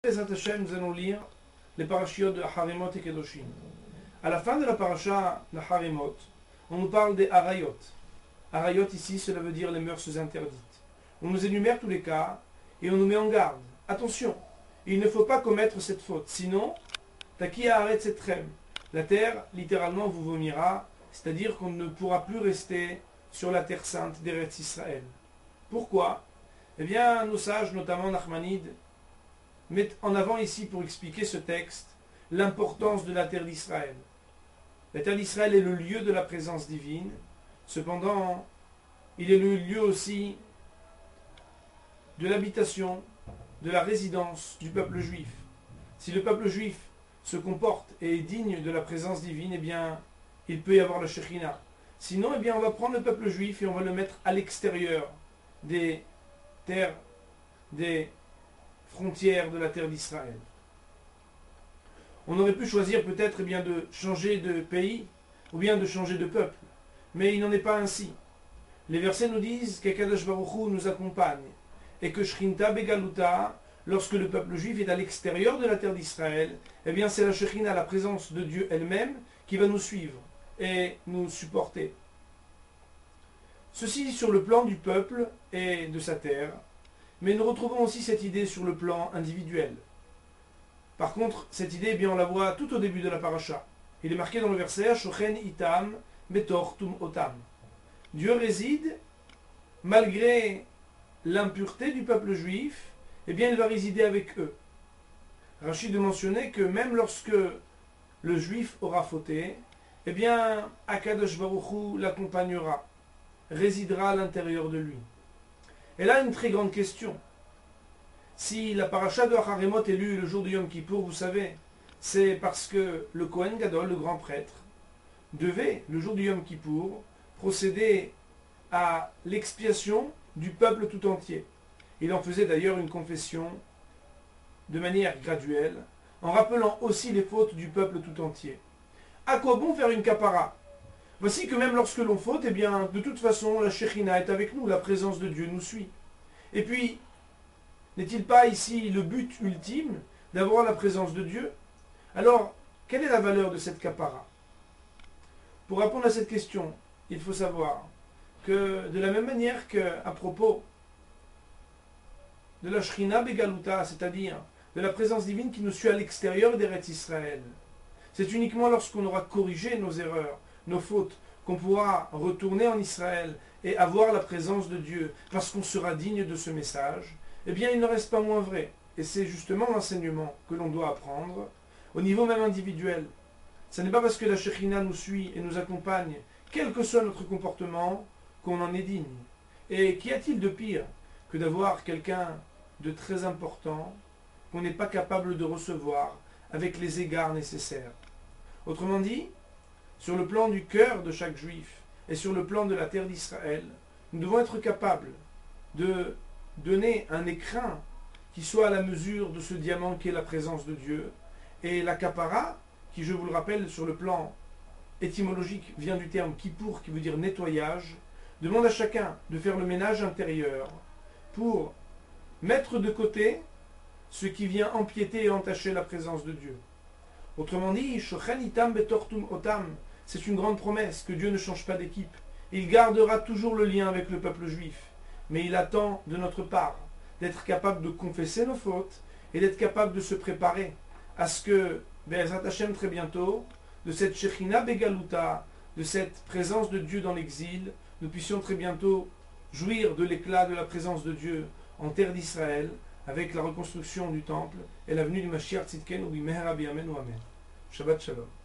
Bezrat Hashem, nous allons lire les parashiot de Harimot et Kedoshim. À la fin de la parasha de Harimot, on nous parle des Harayot. Harayot ici, cela veut dire les mœurs interdites. On nous énumère tous les cas et on nous met en garde. Attention, il ne faut pas commettre cette faute. Sinon, Taki Haaretz Etrem. La terre, littéralement, vous vomira, c'est-à-dire qu'on ne pourra plus rester sur la terre sainte d'Eretz Israël. Pourquoi? Eh bien, nos sages, notamment Nachmanide, mettent en avant ici, pour expliquer ce texte, l'importance de la terre d'Israël. La terre d'Israël est le lieu de la présence divine. Cependant, il est le lieu aussi de l'habitation, de la résidence du peuple juif. Si le peuple juif se comporte et est digne de la présence divine, eh bien, il peut y avoir la Shekhinah. Sinon, eh bien, on va prendre le peuple juif et on va le mettre à l'extérieur des terres, des frontières de la terre d'Israël. On aurait pu choisir peut-être eh bien de changer de pays ou bien de changer de peuple, mais il n'en est pas ainsi. Les versets nous disent qu'Akadosh Baruch Hu nous accompagne et que Shrinta Begaluta, lorsque le peuple juif est à l'extérieur de la terre d'Israël, eh bien c'est la Shekhinah, la présence de Dieu elle-même, qui va nous suivre et nous supporter. Ceci sur le plan du peuple et de sa terre, mais nous retrouvons aussi cette idée sur le plan individuel. Par contre, cette idée, eh bien, on la voit tout au début de la paracha. Il est marqué dans le verset Shochen itam betor tum otam. Dieu réside, malgré l'impureté du peuple juif, eh bien, il va résider avec eux. Rachid mentionnait que même lorsque le juif aura fauté, eh bien, Akadosh Baruch Hu l'accompagnera, résidera à l'intérieur de lui. Et là, une très grande question. Si la paracha de Harimot est lue le jour du Yom Kippour, vous savez, c'est parce que le Kohen Gadol, le grand prêtre, devait, le jour du Yom Kippour, procéder à l'expiation du peuple tout entier. Il en faisait d'ailleurs une confession de manière graduelle, en rappelant aussi les fautes du peuple tout entier. À quoi bon faire une kapara? Voici que même lorsque l'on faute, eh bien, de toute façon, la Shekhinah est avec nous, la présence de Dieu nous suit. Et puis, n'est-il pas ici le but ultime d'avoir la présence de Dieu? Alors, quelle est la valeur de cette kapara? Pour répondre à cette question, il faut savoir que de la même manière qu'à propos de la Shekhinah Begaluta, c'est-à-dire de la présence divine qui nous suit à l'extérieur d'Eretz Israël, c'est uniquement lorsqu'on aura corrigé nos erreurs, nos fautes, qu'on pourra retourner en Israël et avoir la présence de Dieu, parce qu'on sera digne de ce message. Eh bien, il ne reste pas moins vrai. Et c'est justement l'enseignement que l'on doit apprendre, au niveau même individuel. Ce n'est pas parce que la Shekhinah nous suit et nous accompagne, quel que soit notre comportement, qu'on en est digne. Et qu'y a-t-il de pire que d'avoir quelqu'un de très important qu'on n'est pas capable de recevoir avec les égards nécessaires? Autrement dit, sur le plan du cœur de chaque juif et sur le plan de la terre d'Israël, nous devons être capables de donner un écrin qui soit à la mesure de ce diamant qui est la présence de Dieu. Et la kapara, qui, je vous le rappelle, sur le plan étymologique, vient du terme kippour, qui veut dire nettoyage, demande à chacun de faire le ménage intérieur pour mettre de côté ce qui vient empiéter et entacher la présence de Dieu. Autrement dit, Shochen itam betortum otam, c'est une grande promesse que Dieu ne change pas d'équipe. Il gardera toujours le lien avec le peuple juif. Mais il attend de notre part d'être capable de confesser nos fautes et d'être capable de se préparer à ce que, Be'ezrat Hashem très bientôt, de cette Shekhinah Begaluta, de cette présence de Dieu dans l'exil, nous puissions très bientôt jouir de l'éclat de la présence de Dieu en terre d'Israël, avec la reconstruction du temple et la venue du Mashiach Tzidkenu, Bimehera B'Yameinu Amen. Shabbat Shalom.